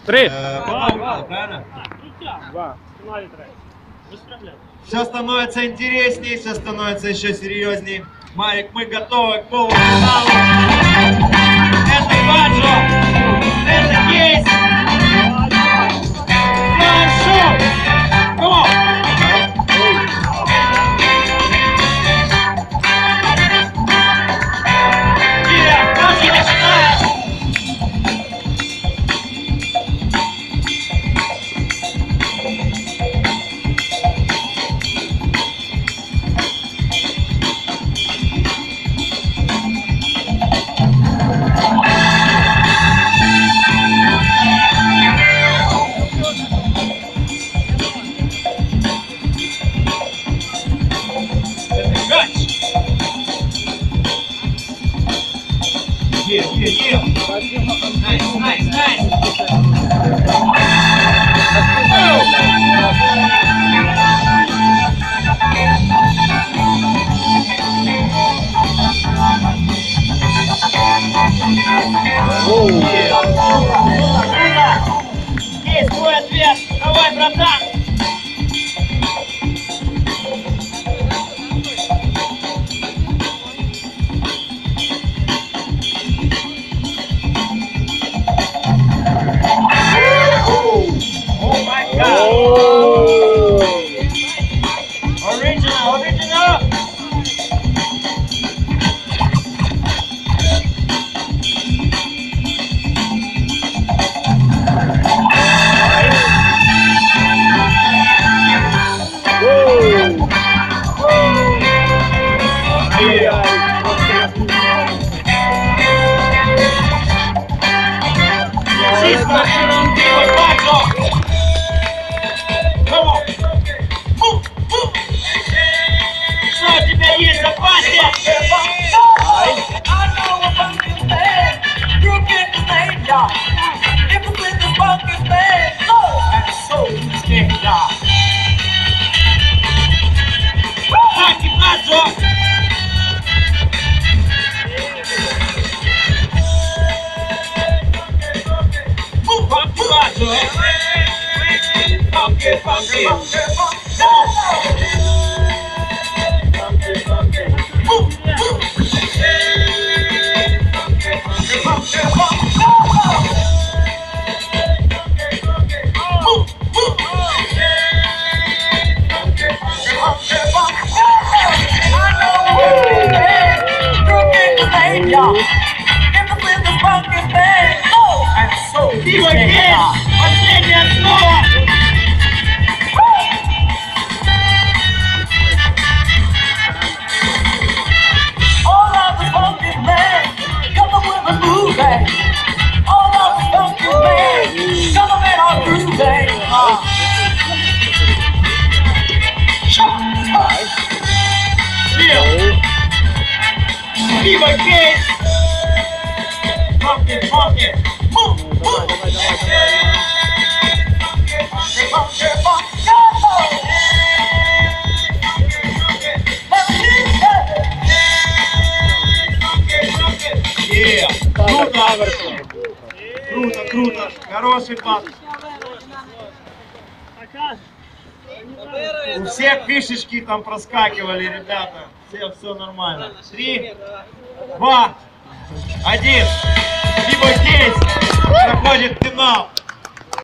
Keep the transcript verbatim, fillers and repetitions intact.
Три. Правильно? Два. Все становится интереснее, все становится еще серьезнее. Марик, мы готовы к полуфиналу. Это Баджо, это Кейс. Флайшоу. Come on. Yeah, Баджо начинает. Yeah, yeah, yeah. Nice, nice, nice. Oh, yeah. Есть твой ответ. Давай, братан. Original, original. Что у тебя есть в запасе? Пати, Баджо! Баджо! Funky, funky! Дима Кейс! Последняя основа! Дима Кейс! Funky, funky! Давай, давай, давай, Yeah. Круто! Круто, круто! Хороший пас! У всех фишечки там проскакивали, ребята. Все, все нормально. Три, два, один. Дима Кейс проходит в финал.